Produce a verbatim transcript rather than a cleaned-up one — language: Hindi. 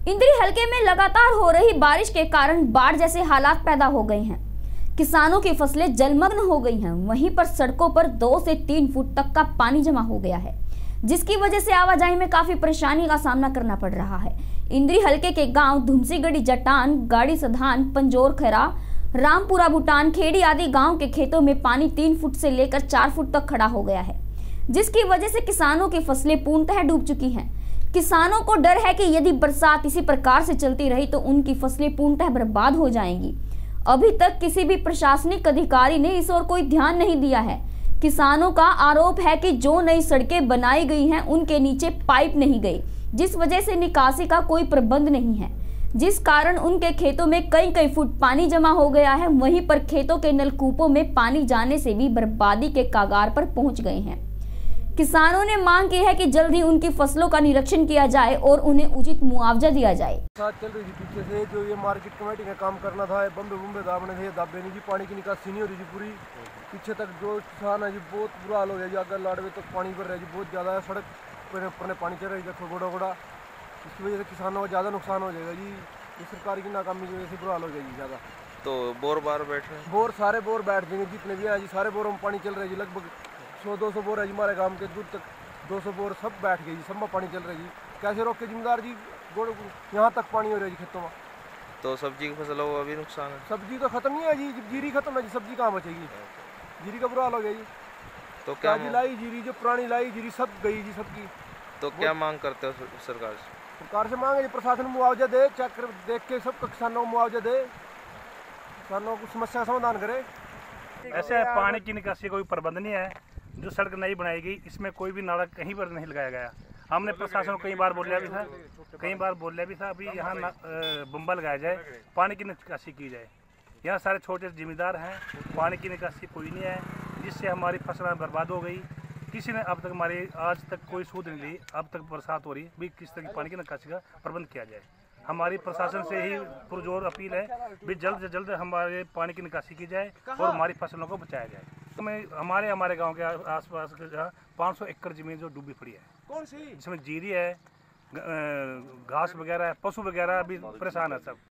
इंद्री हलके में लगातार हो रही बारिश के कारण बाढ़ जैसे हालात पैदा हो गए हैं। किसानों की फसलें जलमग्न हो गई हैं। वहीं पर सड़कों पर दो से तीन फुट तक का पानी जमा हो गया है, जिसकी वजह से आवाजाही में काफी परेशानी का सामना करना पड़ रहा है। इंद्री हलके के गांव धुमसीगढ़ी, जटान, गाड़ी सधान, पंजोर खैरा, रामपुरा, भूटान, खेड़ी आदि गांव के खेतों में पानी तीन फुट से लेकर चार फुट तक खड़ा हो गया है, जिसकी वजह से किसानों की फसलें पूर्णतः डूब चुकी हैं। किसानों को डर है कि यदि बरसात इसी प्रकार से चलती रही तो उनकी फसलें पूर्णतः बर्बाद हो जाएंगी। अभी तक किसी भी प्रशासनिक अधिकारी ने इस ओर कोई ध्यान नहीं दिया है। किसानों का आरोप है कि जो नई सड़कें बनाई गई हैं उनके नीचे पाइप नहीं गई, जिस वजह से निकासी का कोई प्रबंध नहीं है, जिस कारण उनके खेतों में कई कई फुट पानी जमा हो गया है। वहीं पर खेतों के नलकूपों में पानी जाने से भी बर्बादी के कगार पर पहुंच गए हैं। किसानों ने मांग की है कि जल्द ही उनकी फसलों का निरीक्षण किया जाए और उन्हें उचित मुआवजा दिया जाए। साथ चल रही थी पीछे से जो ये मार्केट कमेटी का काम करना था, बम्बे बम्बे दाबने थे, दाबे नहीं जी, पानी की निकासी नहीं हो रही जी पूरी। पीछे तक जो किसान है जी बहुत बुरा हाल हो गया जी, अगर लाडवे तक तो पानी भर रहा है जी, बहुत ज़्यादा सड़क पर ऊपर पानी चल रहा है देखो गोड़ा गोड़ा। इसकी वजह से किसानों को ज़्यादा नुकसान हो जाएगा जी। ये सरकार की नाकामी की वजह से बुरा हाल हो जाएगी ज़्यादा। तो बोर बार बैठ रहे हैं, बोर सारे बोर बैठ जाएंगे जितने भी है जी, सारे बोरों में पानी चल रहा है जी। लगभग सौ दो सौ बोर है जी हमारे गांव के दूर तक, दो सौ बोर सब बैठ गए जी, सब में पानी चल रहा है जी। कैसे रोक के जिम्मेदार जी, गोड़ यहाँ तक पानी हो रहा है जी खेतों में। तो सब्जी की फसल हो अभी नुकसान है। सब्जी तो खत्म नहीं है जी, जीरी खत्म है जी, सब्जी कहाँ बचेगी। जीरी का बुरा हाल हो गया जी। तो क्या जी लाई जीरी, जो पुरानी लाई जीरी सब गई जी सबकी। तो क्या मांग करते हो सरकार से? सरकार से मांगे जी प्रशासन मुआवजा दे, चेक कर देख के सब किसानों को मुआवजा दे, किसानों को समस्या का समाधान करे। ऐसे पानी की निकासी कोई प्रबंध नहीं है। जो सड़क नई बनाई गई इसमें कोई भी नाला कहीं पर नहीं लगाया गया। हमने प्रशासन को कई बार बोला भी था कई बार बोला भी था अभी यहाँ बम्बा लगाया जाए, पानी की निकासी की जाए। यहाँ सारे छोटे जिम्मेदार हैं, पानी की निकासी कोई नहीं है, जिससे हमारी फसलें बर्बाद हो गई। किसी ने अब तक हमारी आज तक कोई सूद नहीं ली। अब तक बरसात हो रही भी किस तरह की पानी की निकासी का प्रबंध किया जाए। हमारी प्रशासन से ही पुरजोर अपील है भी जल्द से जल्द हमारे पानी की निकासी की जाए और हमारी फसलों को बचाया जाए। तो मैं हमारे हमारे गांव के आसपास जहाँ पाँच सौ एकड़ जमीन जो डूबी पड़ी है, कौन सी जिसमें जीरी है, घास वगैरह है, पशु वगैरह भी परेशान है सब।